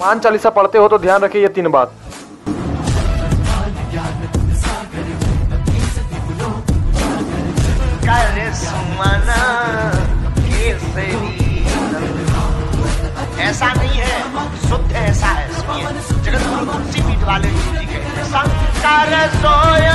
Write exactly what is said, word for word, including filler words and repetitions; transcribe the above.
हनुमान चालीसा पढ़ते हो तो ध्यान रखिए ये तीन बात। ऐसा नहीं है, शुद्ध ऐसा है। सुनिए, जगत गुरु तुलसी पीठ वाले जी कहते हैं, शंकर सोय